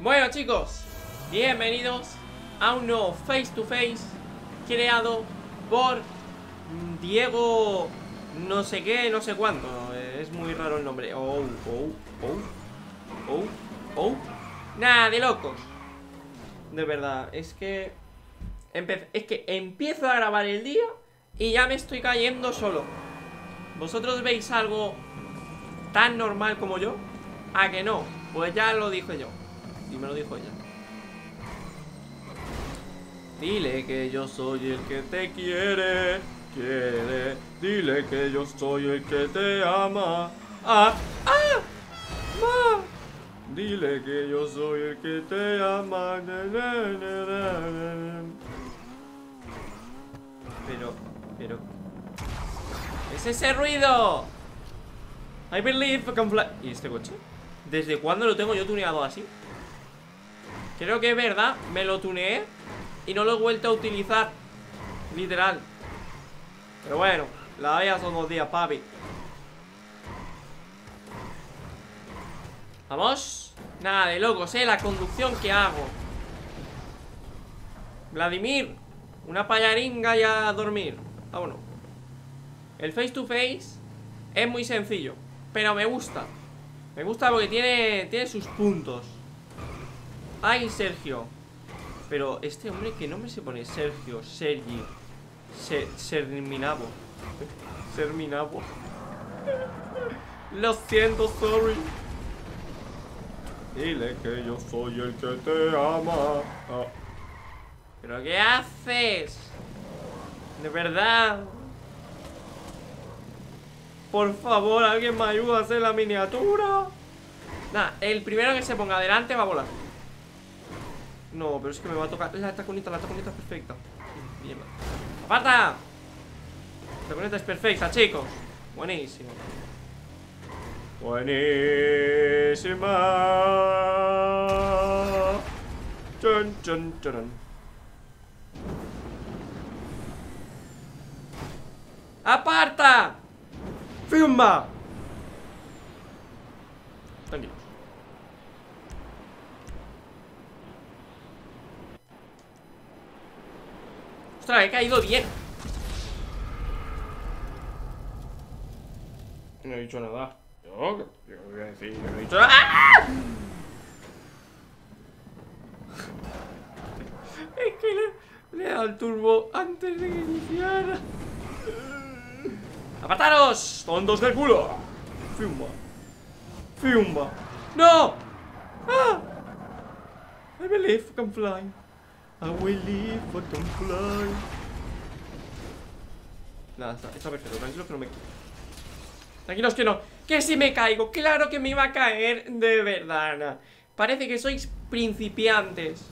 Bueno, chicos, bienvenidos a un nuevo Face to Face creado por Diego no sé qué, no sé cuándo. Es muy raro el nombre. Nada de locos. De verdad, es que empiezo a grabar el día y ya me estoy cayendo solo. ¿Vosotros veis algo tan normal como yo? ¿A que no? Pues ya lo dije yo. Y me lo dijo ella. Dile que yo soy el que te quiere. Dile que yo soy el que te ama. Dile que yo soy el que te ama. Pero ¿es ese ruido? I believe I can fly. ¿Y este coche? ¿Desde cuándo lo tengo yo tuneado así? Creo que es verdad, me lo tuneé y no lo he vuelto a utilizar. Literal. Pero bueno, la vida son 2 días, papi. Vamos. Nada de locos, la conducción que hago. Vladimir, una payaringa y a dormir. Vámonos. El face to face es muy sencillo, pero me gusta. Me gusta porque tiene sus puntos. Ay, Sergio. Pero este hombre, ¿qué nombre se pone? Sergio, Sergi, Serminabo. Serminabo. Lo siento, sorry. Dile que yo soy el que te ama. ¿Pero qué haces? De verdad. Por favor, alguien me ayuda a hacer la miniatura. Nada, el primero que se ponga adelante va a volar. No, pero es que me va a tocar. La taconita es perfecta. Bien. ¡Aparta! La taconita es perfecta, chicos. Buenísimo. Buenísima. Chun, chun, chun. ¡Aparta! ¡Firma! Tranquilo. ¡Ostras, he caído bien! No he dicho nada. Yo ¿qué voy a decir? No he dicho nada. ¡Ah! Es que le he dado el turbo antes de que iniciara. ¡Apartaros! ¡Tontos del culo! ¡Fiumba! ¡No! ¡Ah! I believe I can fly. I will live, I can fly. Nada, está perfecto. Tranquilos que no me... Tranquilos que no. Que si me caigo. Claro que me iba a caer. De verdad, nah. Parece que sois principiantes.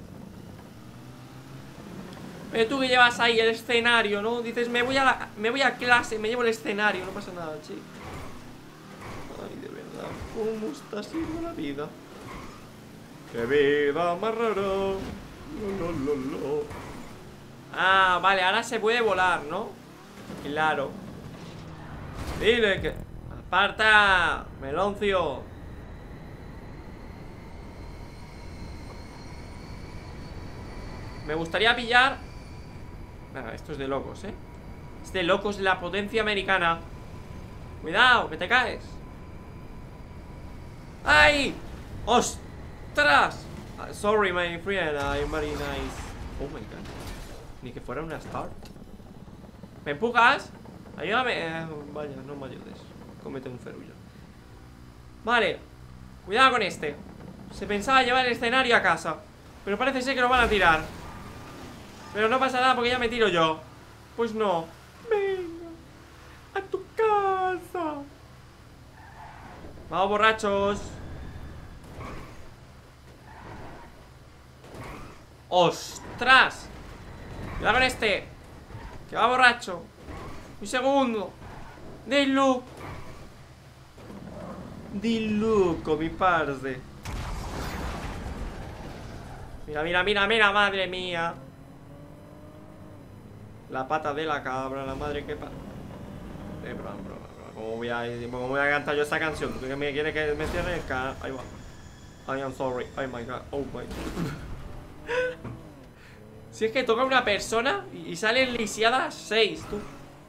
Pero tú que llevas ahí el escenario, ¿no? Dices, me voy a clase, me llevo el escenario. No pasa nada, chico. Ay, de verdad, ¿cómo está siendo la vida? ¡Qué vida más rara! Ah, vale, ahora se puede volar, ¿no? Claro. Dile que... ¡Aparta! ¡Meloncio! Me gustaría pillar... Nada, esto es de locos, ¿eh? Es de locos la potencia americana. Cuidado, que te caes. ¡Ay! ¡Ostras! Sorry, my friend, I'm very nice. Oh my god. Ni que fuera una start. ¿Me empujas? Ayúdame. Vaya, no me ayudes. Cómete un ferullo. Vale. Cuidado con este. Se pensaba llevar el escenario a casa, pero parece ser que lo van a tirar. Pero no pasa nada porque ya me tiro yo. Pues no. Venga, a tu casa. Vamos, borrachos. ¡Ostras! Cuidado con este. Que va borracho. Un segundo. Dillo. Diluco, mi parce. Mira, madre mía. La pata de la cabra, la madre que pa... ¿Cómo voy a cantar yo esta canción? ¿Tú que me quieres que me cierre el canal? Ahí va. I am sorry. Oh my god. Oh my god. Si es que toca una persona y salen lisiadas 6, tú.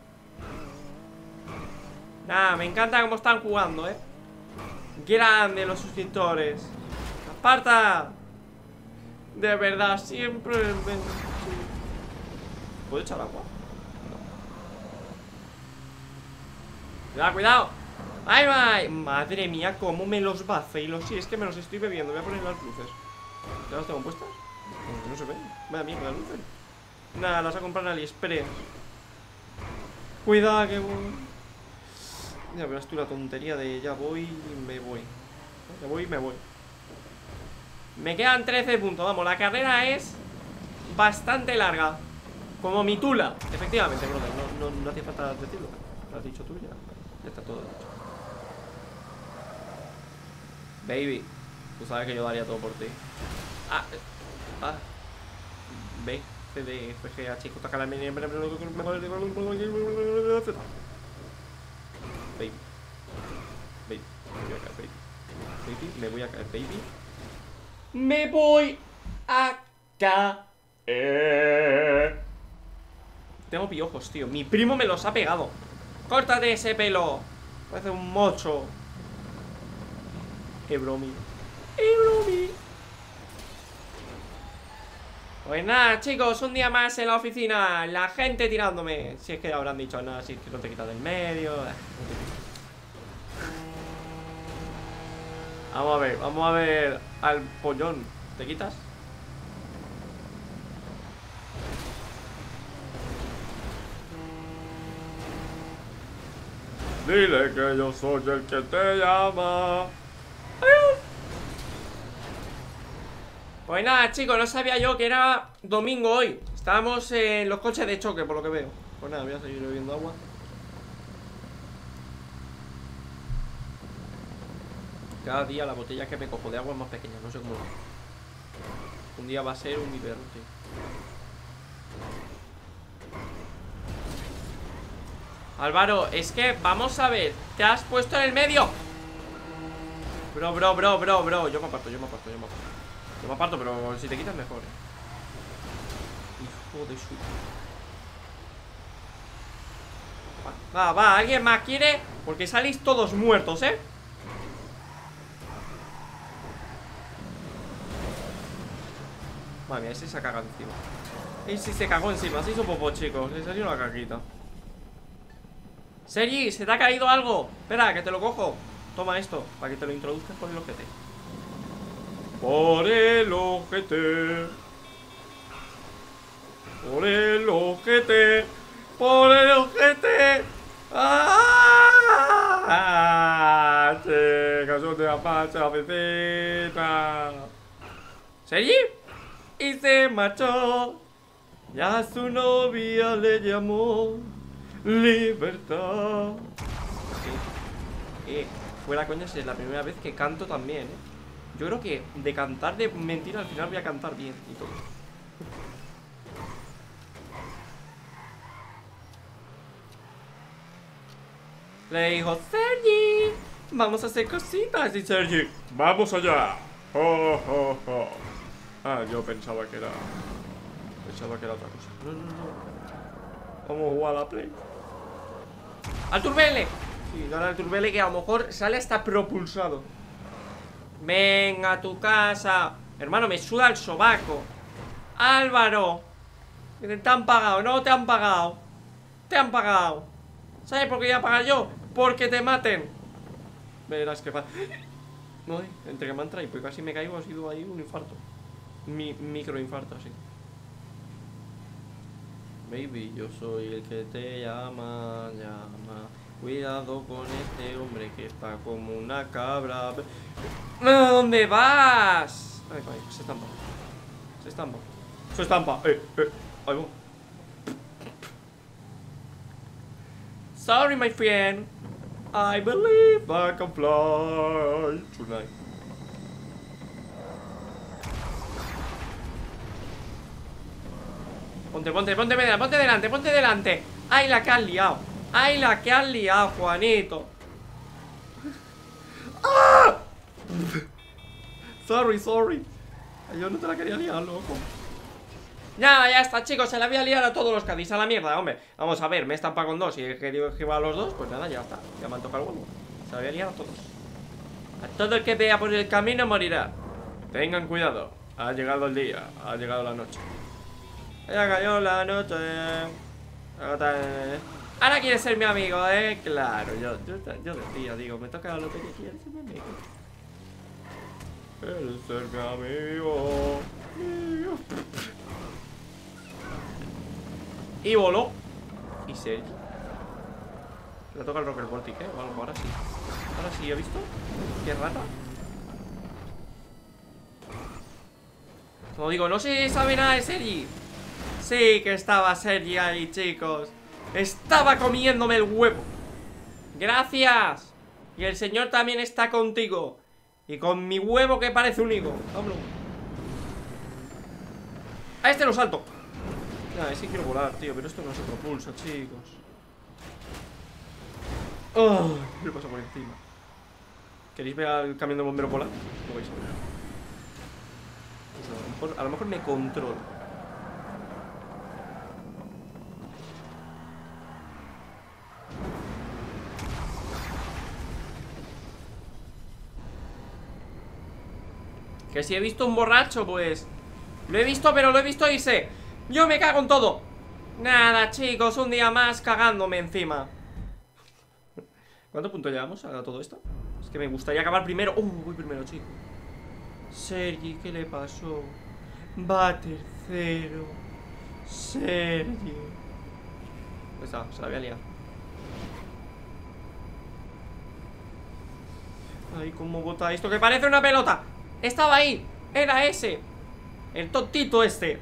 Nah, me encanta cómo están jugando, Grande los suscriptores. ¡Aparta! De verdad, siempre. ¿Puedo echar agua? No. Cuidado, cuidado. ¡Ay, ay! Madre mía, cómo me los vacilo. Sí, es que me los estoy bebiendo. Voy a poner las luces. ¿Ya las tengo puestas? No se ven. Vaya mierda, las luces. Nada, las voy a comprar en AliExpress. Cuidado, que voy. Ya verás tú la tontería de ya voy y me voy. Ya voy y me voy. Me quedan 13 puntos. Vamos, la carrera es bastante larga. Como mi tula. Efectivamente, brother. No hace falta decirlo. Lo has dicho tú ya. Ya está todo dicho. Baby, tú sabes que yo daría todo por ti. B, C, D, F, G, H, J, K, L, M, N, P, Baby. Baby. Me voy a caer, baby. Baby, me voy a caer, baby. Me voy a caer. Tengo piojos, tío. Mi primo me los ha pegado. Córtate ese pelo. Parece un mocho. Bromi. Bromi. Pues nada, chicos, un día más en la oficina. La gente tirándome. Si es que habrán dicho nada, si es que no te quitas del medio. Vamos a ver al pollón. ¿Te quitas? Dile que yo soy el que te llama. Pues nada, chicos, no sabía yo que era domingo hoy. Estábamos en los coches de choque, por lo que veo. Pues nada, voy a seguir bebiendo agua. Cada día la botella que me cojo de agua es más pequeña, no sé cómo. Un día va a ser un biberón, tío. Álvaro, es que, vamos a ver. Te has puesto en el medio. Bro. Yo me aparto. Yo me aparto, pero si te quitas mejor. Hijo de su... Va, ¿alguien más quiere? Porque salís todos muertos, Madre mía, ese se ha cagado encima. Ese se cagó encima, se hizo popó, chicos. Le salió una caquita. Sergi, ¿se te ha caído algo? Espera, que te lo cojo. Toma esto, para que te lo introduzcas por el ojete. Por el ojete. Por el ojete. Por el ojete. ¡Ah! Chicos, un día más en la oficina. ¿Sergi? Y se marchó. Ya su novia le llamó Libertad. Fuera coñas, es la primera vez que canto también, Yo creo que de cantar de mentira al final voy a cantar bien y todo. Le dijo, Sergi, vamos a hacer cositas. Y Sergi, vamos allá. Ah, yo pensaba que era otra cosa. No. Vamos a jugar a la Play. ¡Al turbele! Sí, dale al turbele que a lo mejor sale hasta propulsado. Venga a tu casa. Hermano, me suda el sobaco. Álvaro, que te han pagado, no te han pagado. Te han pagado. ¿Sabes por qué voy a pagar yo? Porque te maten. Verás que pasa. No, entre que me han traído, pues casi me caigo, ha sido ahí un infarto. Microinfarto, así. Baby, yo soy el que te llama. Cuidado con este hombre que está como una cabra. ¿A dónde vas? Ay, se estampa. Ahí va. Sorry, my friend. I believe I can fly tonight. Ponte delante. Ay, la que has liado, Juanito. ¡Ah! Sorry. Yo no te la quería liar, loco. Ya está, chicos, se la voy a liar a todos los Cádiz, a la mierda, hombre. Vamos a ver, me he estampado con dos y he querido esquivar a los dos. Pues nada, ya está, ya me han tocado el huevo. Se la voy a liar a todos. A todo el que vea por el camino morirá. Tengan cuidado, ha llegado el día, ha llegado la noche. Ya cayó la noche. Ahora quieres ser mi amigo, claro, yo decía, digo, me toca lo que quieres ser mi amigo. Quieres ser mi amigo. Y voló. Y Sergi. Le toca el Rocker Voltic, o algo, ahora sí. Ahora sí, ¿he visto? Qué rata. Como digo, no se sabe nada de Sergi. Sí que estaba Sergi ahí, chicos. Estaba comiéndome el huevo. Gracias. Y el señor también está contigo. Y con mi huevo que parece un higo. Vámonos. A este lo salto. Nah, es que quiero volar, tío. Pero esto no se propulsa, chicos. Oh, me pasa por encima. ¿Queréis ver el camión de bombero volar? Lo vais a ver. Pues a lo mejor me controlo. Que si he visto un borracho, pues lo he visto, pero lo he visto y sé. Yo me cago en todo. Nada, chicos, un día más cagándome encima. ¿Cuánto punto llevamos a todo esto? Es que me gustaría acabar primero. Voy primero, chico. Sergi, ¿qué le pasó? Va tercero. Sergi. Está, se la voy a liar. Ay, cómo bota esto, que parece una pelota. Estaba ahí, era ese. El tontito este.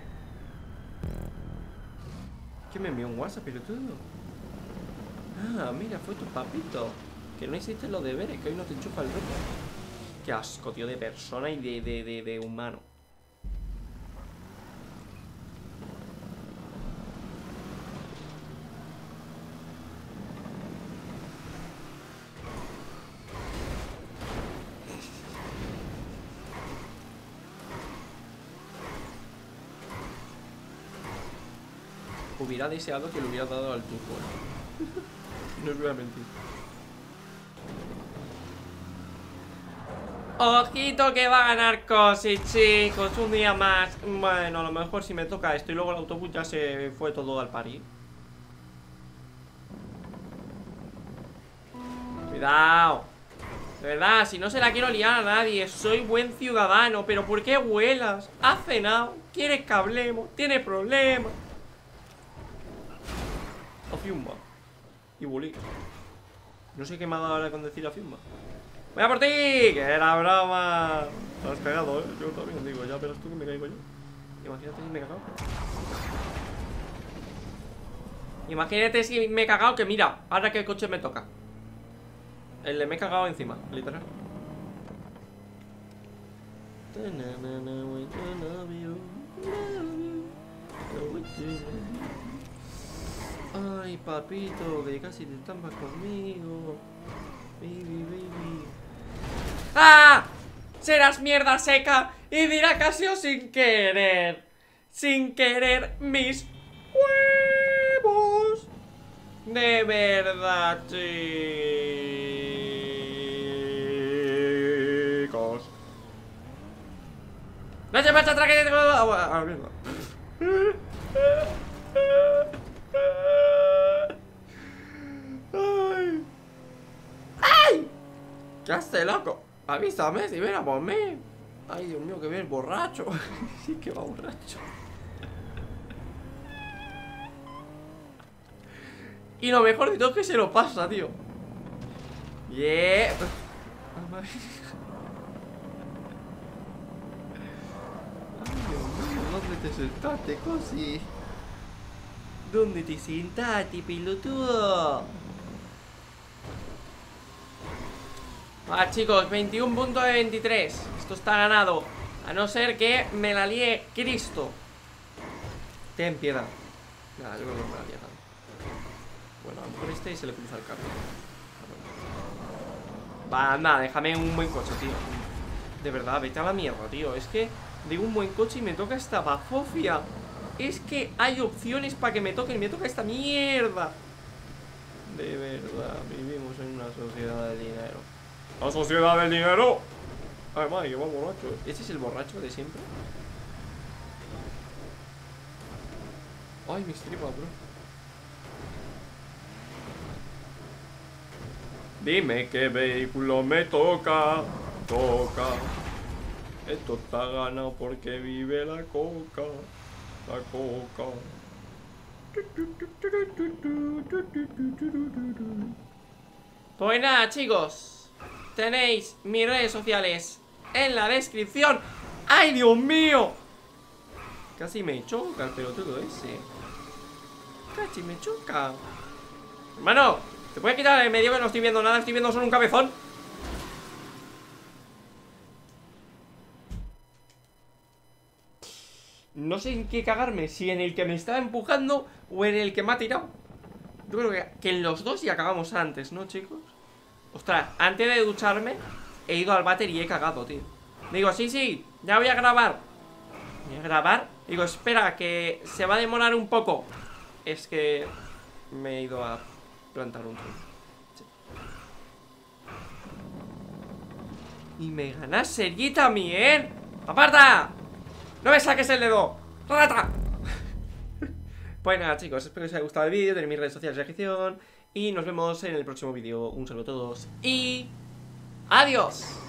¿Quién me envió un WhatsApp, pelotudo? Ah, mira, fue tu papito. Que no hiciste los deberes, que hoy no te enchufa el reto. Qué asco, tío, de persona y de humano. Hubiera deseado que le hubiera dado al turbo. No os voy a mentir. Ojito que va a ganar Cosi, chicos. Un día más. Bueno, a lo mejor si me toca esto y luego el autobús ya se fue todo al París. Cuidado. De verdad, si no se la quiero liar a nadie. Soy buen ciudadano. Pero ¿por qué vuelas? ¿Has cenado? ¿Quieres que hablemos? ¿Tienes problemas? Afiumba. Y bully. No sé qué me ha dado ahora con decir Afiumba. ¡Voy a por ti! ¡Que era broma! Te has cagado, Yo también digo, ya verás tú que me caigo yo. Imagínate si me he cagado. Imagínate si me he cagado, que mira, ahora que el coche me toca. El me he cagado encima, literal. Ay, papito, que casi te estampas conmigo. Baby, baby. ¡Ah! Serás mierda seca y dirá casi o sin querer. Sin querer mis huevos. De verdad, chicos. No se marcha atrás que te... Ah, mierda. Ay. ¡Ay! ¿Qué hace, loco? Avísame si viene a por mí. Ay, Dios mío, que viene borracho. Sí que va borracho. Y lo mejor de todo es que se lo pasa, tío. Yeah. Ay, Dios mío, ¿dónde te sentaste, Cosi? ¿Dónde te sentaste, pelotudo? Ah, chicos, 21 puntos de 23. Esto está ganado. A no ser que me la líe Cristo. Ten piedad. Nada, yo creo que no me la líe tanto. Bueno, a lo mejor este se le cruza el carro. Va, anda, déjame un buen coche, tío. De verdad, vete a la mierda, tío. Es que digo un buen coche y me toca esta bazofia. Es que hay opciones para que me toquen y me toca esta mierda. De verdad, vivimos en una sociedad del dinero. ¡La sociedad del dinero! Además, que va borracho. ¿Ese es el borracho de siempre? Ay, mis tripas, bro. Dime qué vehículo me toca. Toca. Esto está ganado porque vive la coca. La coca. Pues nada, chicos, tenéis mis redes sociales en la descripción. ¡Ay, Dios mío! Casi me choca el pelotudo ese. Casi me choca. Hermano, ¿te puedes quitar el medio que no estoy viendo nada? Estoy viendo solo un cabezón. No sé en qué cagarme, si en el que me estaba empujando o en el que me ha tirado. Yo creo que en los dos ya acabamos antes, ¿no, chicos? Ostras, antes de ducharme he ido al váter y he cagado, tío. Digo, sí, ya voy a grabar. Voy a grabar. Digo, espera, que se va a demorar un poco. Es que me he ido a plantar un tronco. Sí. Y me ganas Sergi también. ¡Aparta! ¡No me saques el dedo! ¡Rata! Pues nada, chicos, espero que os haya gustado el vídeo. Tenéis mis redes sociales en la descripción. Y nos vemos en el próximo vídeo. Un saludo a todos y... ¡adiós!